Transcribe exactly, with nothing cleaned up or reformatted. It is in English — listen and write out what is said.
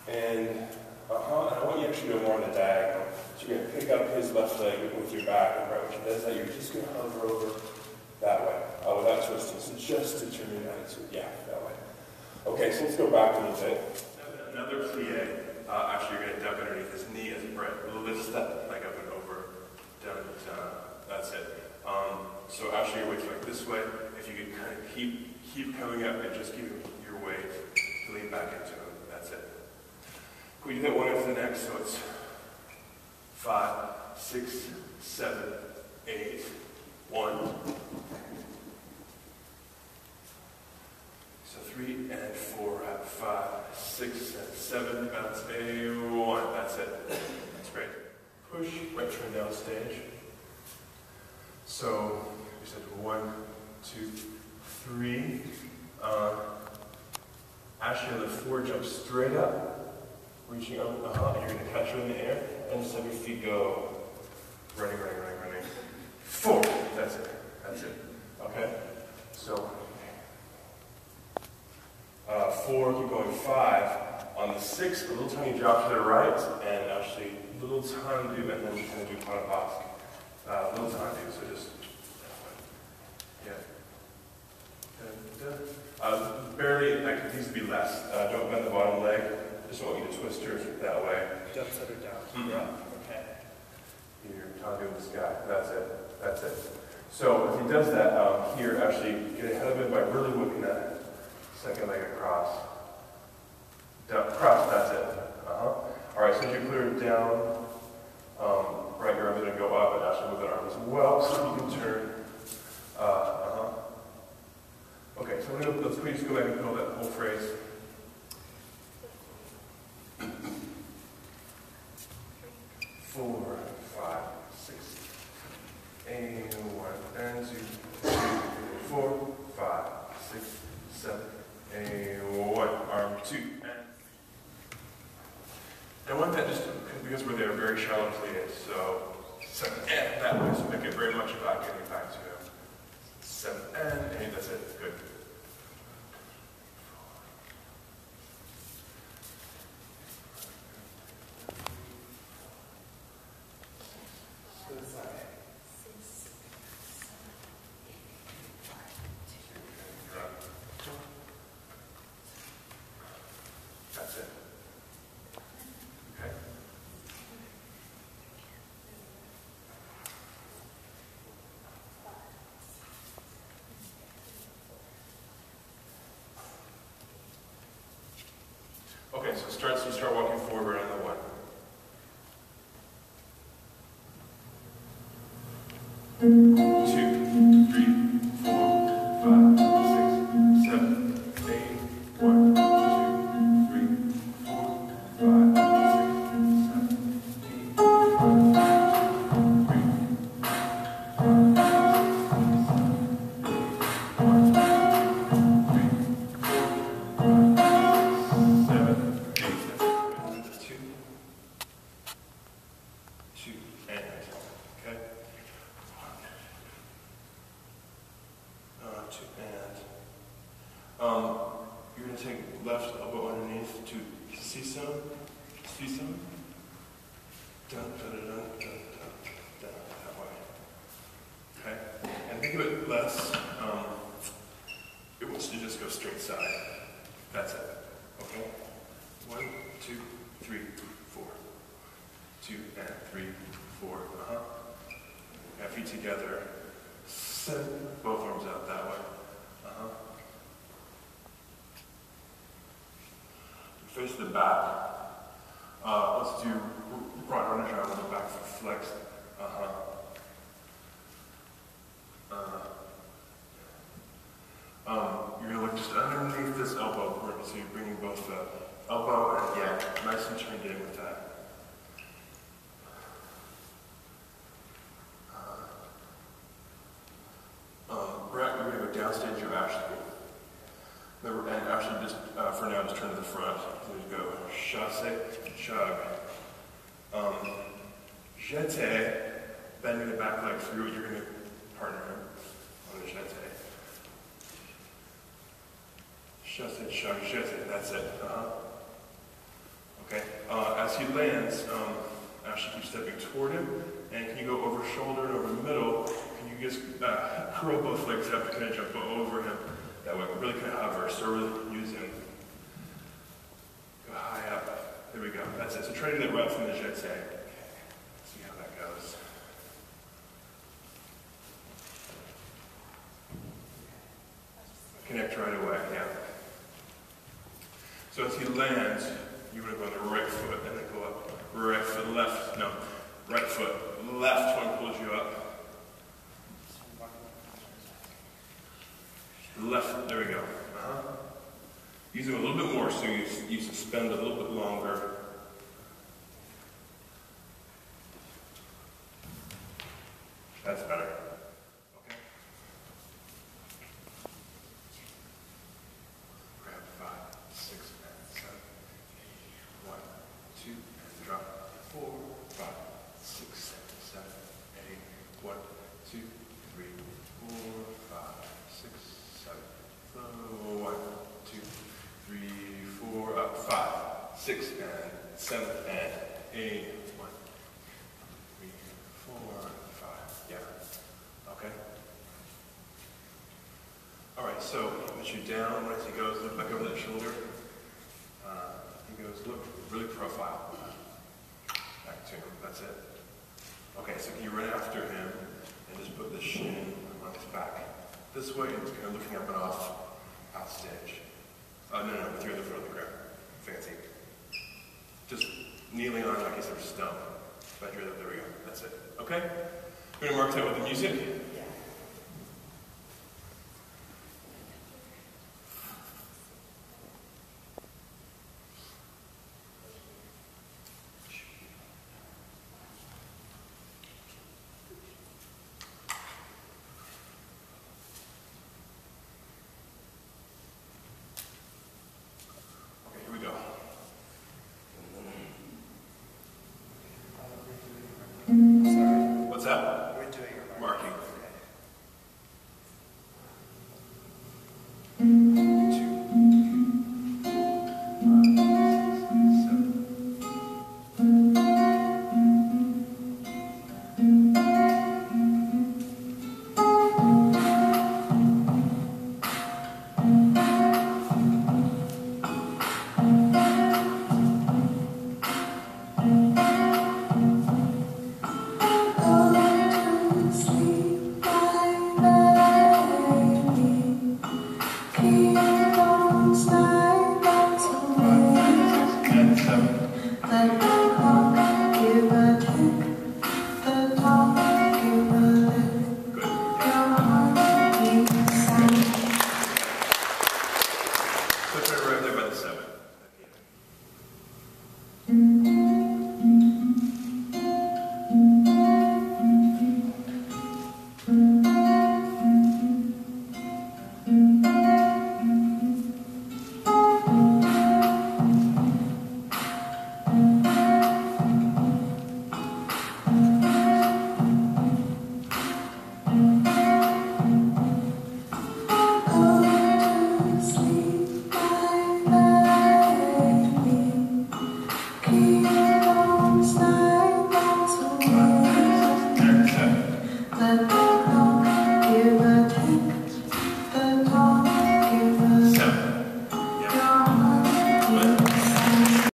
And, uh-huh, and I want you actually to go more on the diagonal. So you're going to pick up his left leg with your back, and right when he does that, you're just going to hover over that way, uh, without twisting. So just to turn your attitude, yeah, that way. Okay, so let's go back a little bit. Another plie. Uh, actually, you're going to duck underneath his knee as a break. A little bit step, like up and over, down, down. That's it. Um, so actually, your weight's like this way. If you could kind of keep keep coming up and just keep your weight to lean back into him. That's it. We do that one after the next. So it's five, six, seven, eight, one. So three and four, five, six, and seven, bounce a one. That's it. That's great. Push, right turn down stage. So we said one, two, three. Uh, actually on the four, jump straight up, reaching up, uh-huh, and you're gonna catch her in the air, and just have your feet go. Running, running, running, running. Four. That's it. That's it. Okay? So Uh, four, keep going, five. On the six, a little tiny drop to the right, and actually little tiny do, and then you kind of do Panapask. Uh, little tiny do, so just, yeah. Uh, barely, like, it needs to be less. Uh, don't bend the bottom leg. Just want you to twist her that way. Don't set her down. Mm-hmm. Yeah, okay. You're trying to do this guy. That's it. That's it. So if he does that, um, here, actually, get ahead of it by really whipping that second leg across. Down, cross, that's it. Uh-huh. All right, so as you put her down, um, right, your arm's going to go up and actually move that arm as well, so you can turn. Uh, uh-huh. Okay, so gonna, let's please go back and build that whole phrase. Four, five, six, and one, and two, three, four, five, six, seven, and one, arm two, and I want that just because we're there, very shallow plie, so seven and that way, so make it very much about getting back to him. Seven and eight, that's it, good. That's it. Okay. Okay, so start, so start walking forward on the one. Two, three, four, five, six, seven, eight, one, two, three, four, five, six, seven, eight, one, two, three, four, Um, you're going to take left elbow underneath to see some, see some, dun, dun, dun, dun, dun, dun, down, that way. Okay? And think of it less, um, it wants to just go straight side. That's it. Okay? One, two, three, four. Two, and three, four. Uh-huh. Now feet together. Send both arms out that way. Uh-huh. Face the back. Uh, let's do broad runner's arm with the back foot flexed. Uh-huh. Uh, um, you're going to look just underneath this elbow, so you're bringing both the elbow and yeah, nice and turned in with that. Uh, um, Brett, you're going to go downstage your Ashley. And actually, just uh, for now, just turn to the front. There you go. Chasse, chug. Um, jete, bending the back leg through. You're going to partner him on the jete. Chasse, chug, jete. That's it. Uh-huh. as he lands, um, Ashley keeps stepping toward him, and can you go over shoulder and over the middle? Can you just uh, curl both legs up to kind of jump over him? That way, really kind of hover, so really using. Go high up. There we go. That's it. So try to do that right from the jeté. Okay. See how that goes. Connect right away, yeah. So as he lands, you want to go on the right foot and then go up. Right foot, left, no. Right foot, left one pulls you up. Left, there we go. Uh-huh. Use them a little bit more so you, you suspend a little bit longer. That's better. Okay. Grab five, six, and seven, eight. One, two, and drop. Four, five, six, seven, eight. One, two, three, four, five, six, seven. So one, two, three, four, up, five, six, and seven, and eight. One, three, four, five. Yeah. Okay. All right. So once you down, as he goes, look back over that shoulder. Uh, he goes, look, really profile. Back to him. That's it. Okay. So can you run after him and just put the shin on his back this way, and kind of looking up and off, out stage. Oh, no, no, with your other foot on the ground. Fancy. Just kneeling on like he's a stone. But you're there we go. That's it. Okay? We're going to mark that with the music. Yeah. Okay, here we go. Sorry. What's that? We're doing a Marking. Like